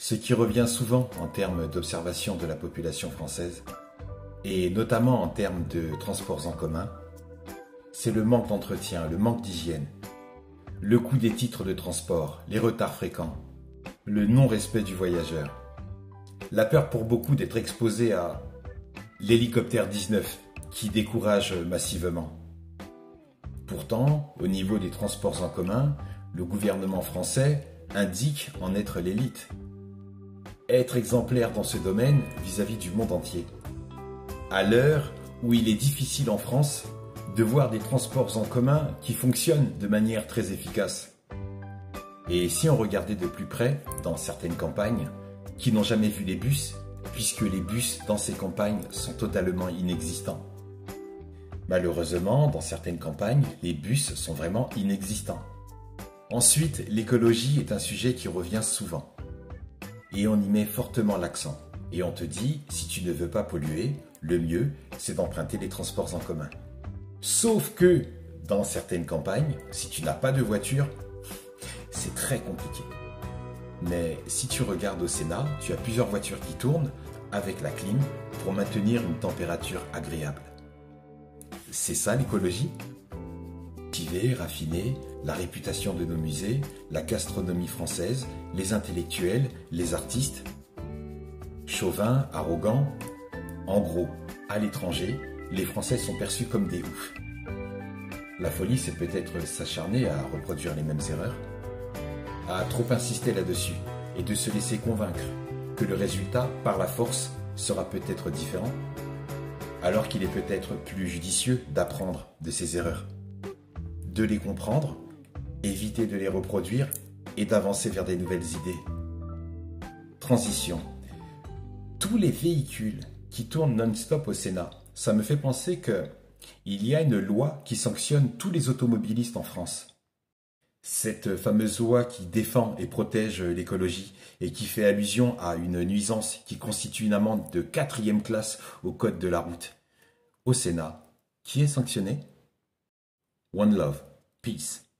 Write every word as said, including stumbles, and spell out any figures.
Ce qui revient souvent en termes d'observation de la population française, et notamment en termes de transports en commun, c'est le manque d'entretien, le manque d'hygiène, le coût des titres de transport, les retards fréquents, le non-respect du voyageur, la peur pour beaucoup d'être exposé à l'hélicoptère dix-neuf qui décourage massivement. Pourtant, au niveau des transports en commun, le gouvernement français indique en être l'élite. Être exemplaire dans ce domaine vis-à-vis du monde entier. À l'heure où il est difficile en France de voir des transports en commun qui fonctionnent de manière très efficace. Et si on regardait de plus près, dans certaines campagnes, qui n'ont jamais vu les bus, puisque les bus dans ces campagnes sont totalement inexistants. Malheureusement, dans certaines campagnes, les bus sont vraiment inexistants. Ensuite, l'écologie est un sujet qui revient souvent. Et on y met fortement l'accent. Et on te dit, si tu ne veux pas polluer, le mieux, c'est d'emprunter les transports en commun. Sauf que, dans certaines campagnes, si tu n'as pas de voiture, c'est très compliqué. Mais si tu regardes au Sénat, tu as plusieurs voitures qui tournent avec la clim pour maintenir une température agréable. C'est ça l'écologie ? Cultiver, raffiner, la réputation de nos musées, la gastronomie française, les intellectuels, les artistes. Chauvin, arrogant. En gros, à l'étranger, les Français sont perçus comme des oufs. La folie, c'est peut-être s'acharner à reproduire les mêmes erreurs, à trop insister là-dessus et de se laisser convaincre que le résultat, par la force, sera peut-être différent, alors qu'il est peut-être plus judicieux d'apprendre de ses erreurs, de les comprendre, éviter de les reproduire et d'avancer vers des nouvelles idées. Transition. Tous les véhicules qui tournent non-stop au Sénat, ça me fait penser que il y a une loi qui sanctionne tous les automobilistes en France. Cette fameuse loi qui défend et protège l'écologie et qui fait allusion à une nuisance qui constitue une amende de quatrième classe au code de la route. Au Sénat, qui est sanctionné ? One love, peace.